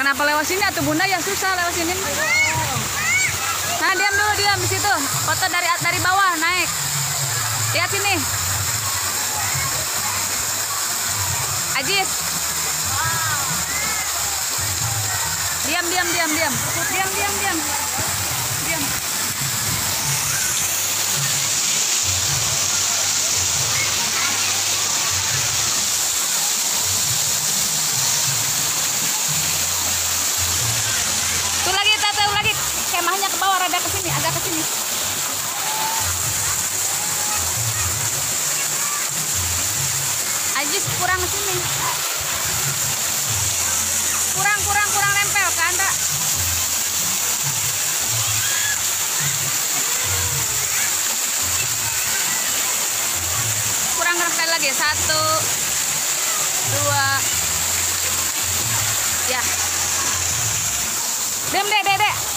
Kenapa lewat sini atuh bunda, ya susah lewat sini. Nah, diam dulu, diam di situ. Foto dari bawah naik. Lihat sini. Ajis. Diam. Diam. Tuh lagi. Kemahnya ke bawah, rada ke sini, agak ke sini. Ajis kurang ke sini. Kurang nempel ke Anda. Kurang sekali lagi. 1, 2. Ya. Diam, Dek.